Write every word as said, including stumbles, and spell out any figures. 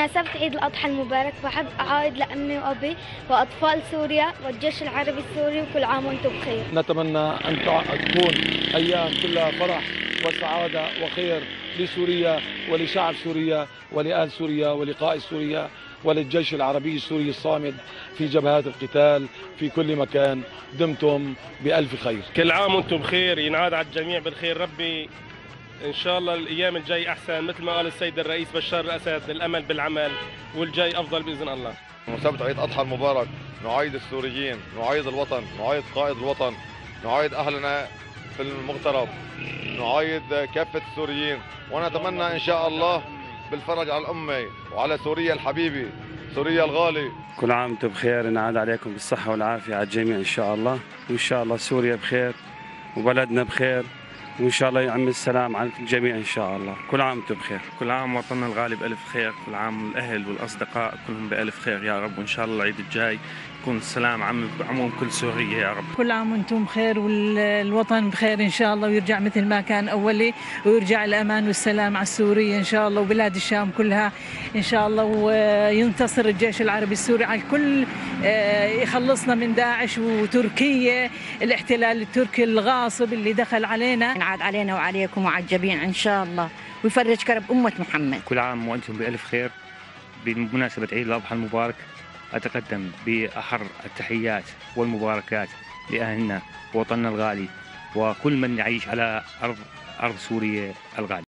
بمناسبة عيد الأضحى المبارك بحب أعايد لأمي وأبي وأطفال سوريا والجيش العربي السوري وكل عام وأنتم بخير. نتمنى أن تكون أيام كلها فرح وسعادة وخير لسوريا ولشعب سوريا ولأهل سوريا ولقائد سوريا وللجيش العربي السوري الصامد في جبهات القتال في كل مكان. دمتم بألف خير. كل عام وأنتم بخير، ينعاد على الجميع بالخير. ربي إن شاء الله الأيام الجاي أحسن، مثل ما قال السيد الرئيس بشار الأسد، الأمل بالعمل والجاي أفضل بإذن الله. بمناسبة عيد أضحى المبارك نعايد السوريين، نعايد الوطن، نعايد قائد الوطن، نعايد أهلنا في المغترب، نعايد كافة السوريين، ونتمنى إن شاء الله بالفرج على الأمة وعلى سوريا الحبيبة، سوريا الغالي. كل عام وانتم بخير، نعاد عليكم بالصحة والعافية على الجميع إن شاء الله، وإن شاء الله سوريا بخير وبلدنا بخير، وإن شاء الله يعم السلام على الجميع إن شاء الله. كل عام وانتم بخير. كل عام وطننا الغالي بألف خير، كل عام الأهل والأصدقاء كلهم بألف خير يا رب، وإن شاء الله العيد الجاي يكون السلام عم عموم كل سوريا يا رب. كل عام وانتم بخير والوطن بخير إن شاء الله، ويرجع مثل ما كان أولي، ويرجع الأمان والسلام على سوريا إن شاء الله وبلاد الشام كلها إن شاء الله، وينتصر الجيش العربي السوري على الكل، يخلصنا من داعش وتركيا، الاحتلال التركي الغاصب اللي دخل علينا. ينعاد علينا وعليكم وعلى الجميع إن شاء الله، ويفرج كرب أمة محمد. كل عام وأنتم بألف خير. بمناسبة عيد الأضحى المبارك أتقدم بأحر التحيات والمباركات لأهلنا ووطننا الغالي وكل من يعيش على أرض أرض سوريا الغالي.